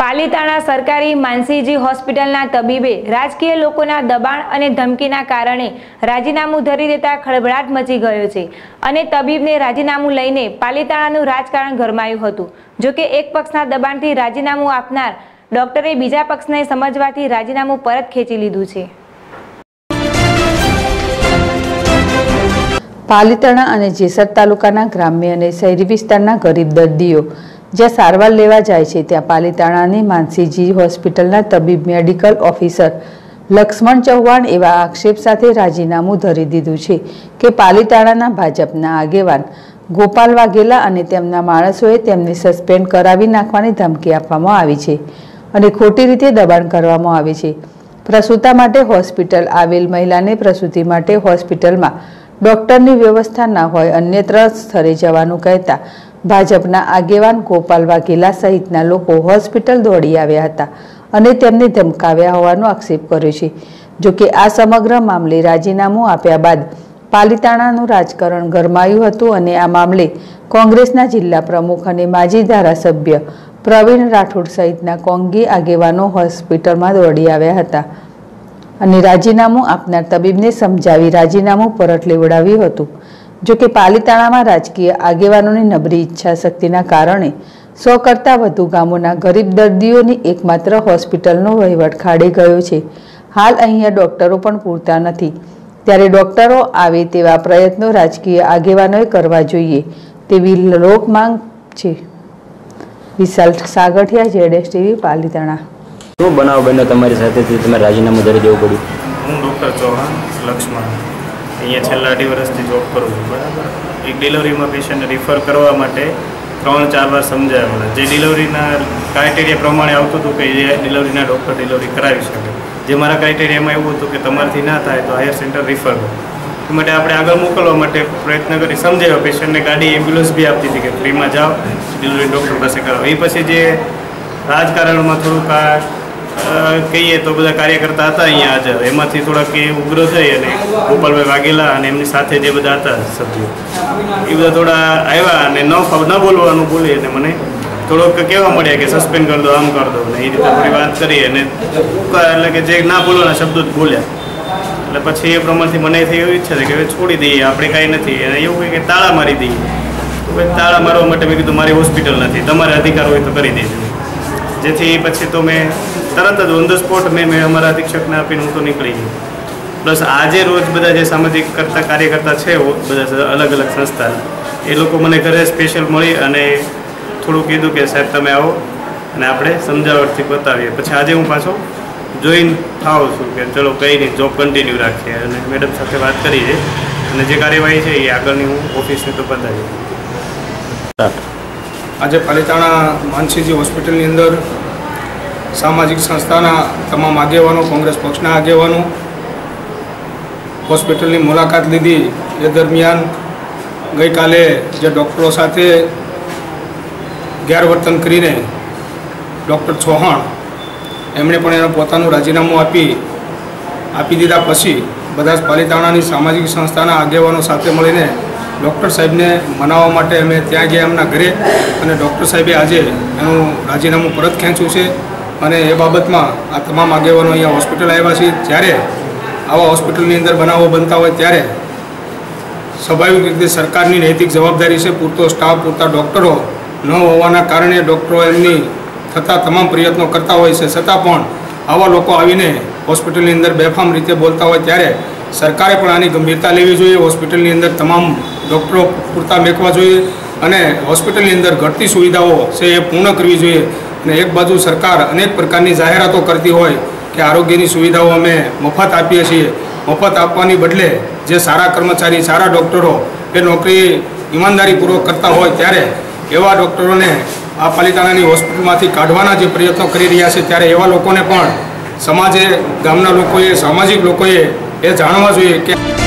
પાલીતાણા સરકારી માનસીજી હોસ્પિટલના તબીબે રાજકીય લોકોના દબાણ અને ધમકીના કારણે રાજીનામું ધરી દેતા ખળભળાટ મચી ગયો છે અને તબીબને રાજીનામું લઈને પાલીતાણાનું રાજકારણ ગરમાયું હતું। જો કે એક પક્ષના દબાણથી રાજીનામું આપનાર ડોક્ટરે બીજા પક્ષને સમજવાથી રાજીનામું પરત ખેંચી લીધું છે। પાલીતાણા અને જેસર તાલુકાના ગ્રામ્ય અને શહેરી વિસ્તારના ગરીબ દર્દીઓ જ્યાં સારવાર લેવા જાય છે ત્યાં પાલીતાણાની માનસીજી હોસ્પિટલના તબીબ મેડિકલ ઓફિસર લક્ષ્મણ ચૌહાણ એવા આક્ષેપ સાથે રાજીનામું ધરી દીધું છે કે પાલીતાણાના ભાજપના આગેવાન ગોપાલ વાઘેલા અને તેમના માણસોએ તેમને સસ્પેન્ડ કરાવી નાખવાની ધમકી આપવામાં આવી છે અને ખોટી રીતે દબાણ કરવામાં આવે છે। પ્રસૂતા માટે હોસ્પિટલ આવેલ મહિલાને પ્રસૂતિ માટે હોસ્પિટલમાં ડોક્ટરની વ્યવસ્થા ના હોય અન્યત્ર સ્થળે જવાનું કહેતા ભાજપના આગેવાન ગોપાલ વાઘેલા સહિતના લોકો હોસ્પિટલ દોડી આવ્યા હતા અને તેમને ધમકાવ્યા હોવાનો આક્ષેપ કર્યો છે। જો કે આ સમગ્ર મામલે રાજીનામું આપ્યા બાદ પાલીતાણાનું રાજકારણ ગરમાયું હતું અને આ મામલે કોંગ્રેસના જિલ્લા પ્રમુખ અને માજી ધારાસભ્ય પ્રવીણ રાઠોડ સહિતના કોંગી આગેવાનો હોસ્પિટલમાં દોડી આવ્યા હતા અને રાજીનામું આપનાર તબીબને સમજાવી રાજીનામું પરત લેવડાવ્યું હતું। જો કે પાલીતાણામાં રાજકીય આગેવાનોની નબળી ઈચ્છા શક્તિના કારણે 100 કરતાં વધુ ગામોના ગરીબ દર્દીઓની એકમાત્ર હોસ્પિટલનો વહીવટ ખાડે ગયો છે। હાલ અહીંયા ડોક્ટરો પણ પૂરતા નથી, ત્યારે ડોક્ટરો આવે તેવા પ્રયત્નો રાજકીય આગેવાનોએ કરવા જોઈએ તેવી લોક માંગ છે। વિશાલ સાગઠિયા, ZS TV, પાલીતાણા। શું બનાવ બન્યો તમારી સાથેથી તમે રાજીનામું ધરી દેવું પડ્યું? હું ડૉક્ટર ચૌહાણ લક્ષ્મણ અહીંયા છેલ્લા 2 વર્ષથી જોબ કરું છું, બરાબર। એક ડિલિવરીમાં પેશન્ટને રિફર કરવા માટે 3-4 વાર સમજાવેલા, જે ડિલિવરીના ક્રાઇટેરિયા પ્રમાણે આવતું હતું કે જે ડિલિવરીના ડૉક્ટર ડિલિવરી કરાવી શકે। જે મારા ક્રાઇટેરિયામાં એવું હતું કે તમારાથી ના થાય તો હાયર સેન્ટર રિફર કરો, એ માટે આપણે આગળ મોકલવા માટે પ્રયત્ન કરી સમજાવ્યો। પેશન્ટને ગાડી એમ્બ્યુલન્સ બી આપતી હતી કે ફ્રીમાં જાઓ ડિલિવરી ડૉક્ટર પાસે કરાવો। એ પછી જે રાજકારણમાં થોડુંક કહીએ તો બધા કાર્યકર્તા હતા અહીંયા હાજર, એમાંથી થોડાક એ ઉગ્ર થઈ અને ગોપાલભાઈ વાઘેલા અને એમની સાથે જે બધા હતા સભ્યો એ બધા થોડા આવ્યા અને ન બોલવાનું બોલી અને મને થોડોક કહેવા મળ્યા કે સસ્પેન્ડ કરી દો, આમ કરી દો ને એ રીતે થોડી વાત કરી અને એટલે કે જે ના બોલવાના શબ્દો જ બોલ્યા। એટલે પછી એ પ્રમાણથી મને થઈ એવી ઈચ્છા થઈ કે હવે છોડી દઈએ, આપણે કાંઈ નથી, અને એવું કહે કે તાળા મારી દઈએ। તો ભાઈ તાળા મારવા માટે મેં કીધું મારી હોસ્પિટલ નથી, તમારે અધિકાર હોય તો કરી દેજો। જેથી પછી તો મેં તરત જ ઓન ધ સ્પોટ મેં અમારા અધિક્ષકને આપીને હું તો નીકળી ગયો। પ્લસ આજે રોજ બધા જે સામાજિક કાર્યકર્તા છે બધા અલગ અલગ સંસ્થાના એ લોકો મને ઘરે સ્પેશિયલ મળી અને થોડું કીધું કે સાહેબ તમે આવો અને આપણે સમજાવટથી બતાવીએ। પછી આજે હું પાછો જોઈન થાઉં છું કે ચલો કંઈ નહીં, જોબ કન્ટિન્યુ રાખીએ અને મેડમ સાથે વાત કરી છે અને જે કાર્યવાહી છે એ આગળની હું ઓફિસને તો બતાવી। આજે પાલીતાણા માનસીજી હોસ્પિટલની અંદર સામાજિક સંસ્થાના તમામ આગેવાનો, કોંગ્રેસ પક્ષના આગેવાનો હોસ્પિટલની મુલાકાત લીધી। એ દરમિયાન ગઈકાલે જે ડૉક્ટરો સાથે ગેરવર્તન કરીને ડૉક્ટર ચૌહાણ એમણે પણ એનું પોતાનું રાજીનામું આપી દીધા પછી બધા જ પાલીતાણાની સામાજિક સંસ્થાના આગેવાનો સાથે મળીને ડૉક્ટર સાહેબને મનાવવા માટે અમે ત્યાં ગયા એમના ઘરે અને ડૉક્ટર સાહેબે આજે એનું રાજીનામું પરત ખેંચ્યું છે અને એ બાબતમાં આ તમામ આગેવાનો અહીંયા હોસ્પિટલ આવ્યા છે। જ્યારે આવા હોસ્પિટલની અંદર બનાવો બનતા હોય ત્યારે સ્વાભાવિક રીતે સરકારની નૈતિક જવાબદારી છે। પૂરતો સ્ટાફ, પૂરતા ડૉક્ટરો ન હોવાના કારણે ડૉક્ટરો એમની થતા તમામ પ્રયત્નો કરતા હોય છે, છતાં પણ આવા લોકો આવીને હોસ્પિટલની અંદર બેફામ રીતે બોલતા હોય ત્યારે સરકારે પણ આની ગંભીરતા લેવી જોઈએ। હોસ્પિટલની અંદર તમામ ડૉક્ટરો પૂરતા મેકવા જોઈએ અને હોસ્પિટલની અંદર ઘટતી સુવિધાઓ છે એ પૂર્ણ કરવી જોઈએ। અને એક બાજુ સરકાર અનેક પ્રકારની જાહેરાતો કરતી હોય કે આરોગ્યની સુવિધાઓ અમે મફત આપીએ છીએ, મફત આપવાની બદલે જે સારા કર્મચારી, સારા ડૉક્ટરો એ નોકરી ઈમાનદારીપૂર્વક કરતા હોય ત્યારે એવા ડૉક્ટરોને આ પાલીતાણાની હોસ્પિટલમાંથી કાઢવાના જે પ્રયત્નો કરી રહ્યા છે ત્યારે એવા લોકોને પણ સમાજે, ગામના લોકોએ, સામાજિક લોકોએ એ જાણવા જોઈએ કે